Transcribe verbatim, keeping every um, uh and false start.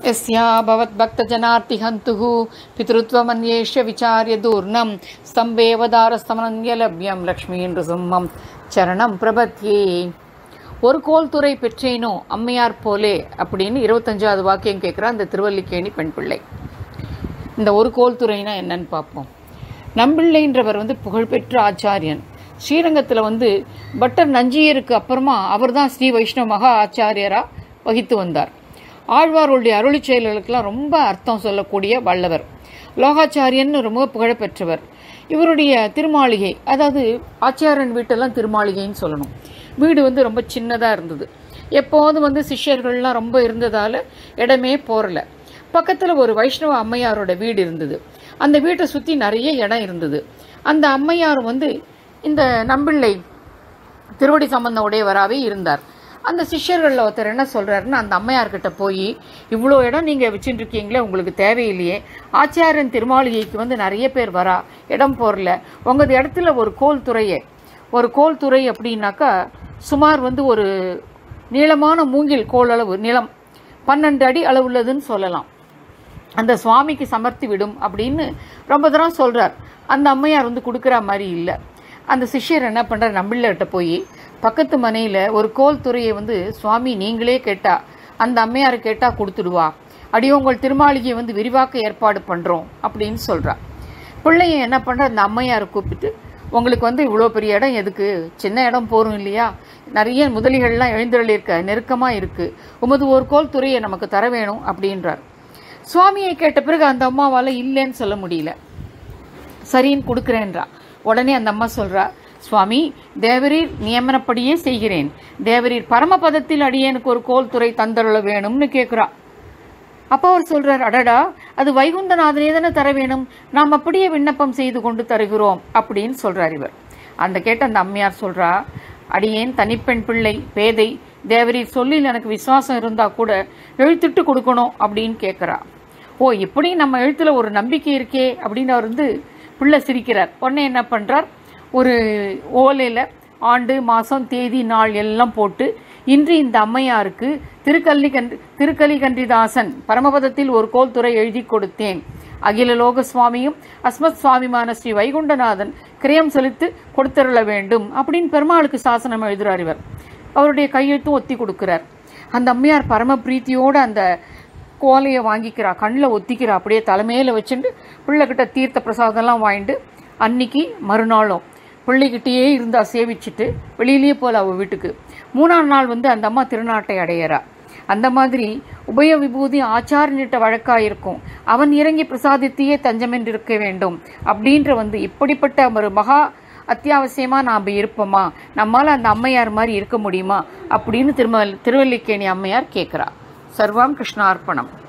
यस्या भवद्भक्तजनार्तिहन्तुः पितृत्वमन्येष्य विचार्य दूर्णं स्तम्भेवदारस्तमनन्यलभ्यं लक्ष्मीन्द्रसिंहं சரணம் பிரபத்யே. ஒரு கோல் துறை பெற்றேனோ அம்மையார் போலே அப்படின்னு இருபத்தஞ்சாவது வாக்கியம் கேட்குறா அந்த திருவல்லிக்கேணி பெண் பிள்ளை. இந்த ஒரு கோல் துறைனா என்னன்னு பார்ப்போம். நம்பிள்ளைன்றவர் வந்து புகழ்பெற்ற ஆச்சாரியன். ஸ்ரீரங்கத்தில் வந்து பட்டர் நஞ்சியருக்கு அப்புறமா அவர் தான் ஸ்ரீ வைஷ்ணவ மகா ஆச்சாரியராக வகித்து வந்தார். ஆழ்வாருடைய அருளி செயல்களுக்கெல்லாம் ரொம்ப அர்த்தம் சொல்லக்கூடிய வல்லவர். லோகாச்சாரியன் ரொம்ப புகழப்பெற்றவர். இவருடைய திருமாளிகை, அதாவது ஆச்சாரியன் வீட்டெல்லாம் திருமாளிகைன்னு சொல்லணும். வீடு வந்து ரொம்ப சின்னதாக இருந்தது. எப்போதும் வந்து சிஷ்யர்கள்லாம் ரொம்ப இருந்ததால் இடமே போரல. பக்கத்தில் ஒரு வைஷ்ணவ அம்மையாரோட வீடு இருந்தது. அந்த வீட்டை சுற்றி நிறைய இடம் இருந்தது. அந்த அம்மையார் வந்து இந்த நம்பிள்ளை திருவடி சம்பந்தம் உடையவராகவே இருந்தார். அந்த சிஷ்யர்களில் ஒருத்தர் என்ன சொல்கிறாருன்னா, அந்த அம்மையார்கிட்ட போய், இவ்வளோ இடம் நீங்கள் வச்சுட்டு இருக்கீங்களே, உங்களுக்கு தேவையில்லையே, ஆச்சாரியன் திருமாளிகைக்கு வந்து நிறைய பேர் வரா, இடம் போரல, உங்கள் இடத்துல ஒரு கோல் துறையே ஒரு கோல் துறை அப்படின்னாக்கா சுமார் வந்து ஒரு நீளமான மூங்கில் கோல் அளவு நிலம் பன்னெண்டு அடி அளவுள்ளதுன்னு சொல்லலாம், அந்த சுவாமிக்கு சமர்த்தி விடும் அப்படின்னு ரொம்ப தூரம் சொல்கிறார். அந்த அம்மையார் வந்து கொடுக்குற மாதிரி இல்லை. அந்த சிஷ்யர் என்ன பண்ணுறார், நம்பிள்ளைகிட்ட போய் பக்கத்து மனையில் ஒரு கோல் துறையை வந்து சுவாமி நீங்களே கேட்டா, அந்த அம்மையாரை கேட்டால் கொடுத்துடுவா, அடியோ உங்கள் திருமாளிகையை வந்து விரிவாக்க ஏற்பாடு பண்ணுறோம் அப்படின்னு சொல்கிறா. பிள்ளைய என்ன பண்ணுற, அந்த அம்மையாரை கூப்பிட்டு, உங்களுக்கு வந்து இவ்வளோ பெரிய இடம் எதுக்கு, சின்ன இடம் போரும் இல்லையா, நிறைய முதலிகள்லாம் எழுந்தருளி இருக்க, நெருக்கமாக இருக்குது, உமது ஒரு கோல் துறையை நமக்கு தர வேணும் அப்படின்றார். சுவாமியை கேட்ட பிறகு அந்த அம்மாவால் இல்லைன்னு சொல்ல முடியல. சரின்னு கொடுக்குறேன்றா. உடனே அந்த அம்மா சொல்கிறா, சுவாமி தேவரீர் நியமனப்படியே செய்கிறேன், தேவரீர் பரமபதத்தில் அடியேனுக்கு ஒரு கோல் துறை தந்தருள வேணும்னு கேட்குறா. அப்போ அவர் சொல்கிறார், அடடா அது வைகுண்டநாதனே தானே தர வேணும், நாம் அப்படியே விண்ணப்பம் செய்து கொண்டு தருகிறோம் அப்படின்னு சொல்கிறார் இவர். அந்த கேட்ட அந்த அம்மையார் சொல்கிறா, அடியேன் தனிப்பெண் பிள்ளை, பேதை, தேவரீர் சொல்லில் எனக்கு விசுவாசம் இருந்தால் கூட எழுத்துட்டு கொடுக்கணும் அப்படின்னு கேட்குறா. ஓ, இப்படி நம்ம எழுத்துல ஒரு நம்பிக்கை இருக்கே அப்படின்னு அவர் வந்து பிள்ளை சிரிக்கிறார். உடனே என்ன பண்ணுறார், ஒரு ஓலையில் ஆண்டு மாதம் தேதி நாள் எல்லாம் போட்டு, இன்று இந்த அம்மையாருக்கு திருக்கல்லி கன்றி திருக்கலிகன்றிதாசன் பரமபதத்தில் ஒரு கோல் துறை எழுதி கொடுத்தேன், அகில லோக சுவாமியும் அஸ்மத் சுவாமிமான ஸ்ரீ வைகுண்டநாதன் கிரயம் செலுத்து கொடுத்தருள வேண்டும் அப்படின்னு பெருமாளுக்கு சாசனம் எழுதுறார் இவர். அவருடைய கையெழுத்தும் ஒத்தி கொடுக்கிறார். அந்த அம்மையார் பரம பிரீத்தியோடு அந்த கோலையை வாங்கிக்கிறா, கண்ணில் ஒத்திக்கிறா, அப்படியே தலைமையில் வச்சுட்டு பிள்ளைகிட்ட தீர்த்த பிரசாதம்லாம் வாங்கிட்டு அன்னைக்கு மறுநாளும் பிள்ளைகிட்டேயே இருந்தா சேவிச்சுட்டு வெளியிலேயே போல அவள் வீட்டுக்கு. மூணாம் நாள் வந்து அந்த அம்மா திருநாட்டை அடையிறா. அந்த மாதிரி உபய விபூதி ஆச்சாரியனிட்ட வழக்காக இருக்கும், அவன் இறங்கி பிரசாதித்தையே தஞ்சமென்று இருக்க வேண்டும் அப்படின்ற வந்து இப்படிப்பட்ட ஒரு மகா அத்தியாவசியமாக நாம் இருப்போமா, நம்மளால் அந்த அம்மையார் மாதிரி இருக்க முடியுமா அப்படின்னு திரும திருவல்லிக்கேணி அம்மையார் கேட்குறா. சர்வம் கிருஷ்ணார்ப்பணம்.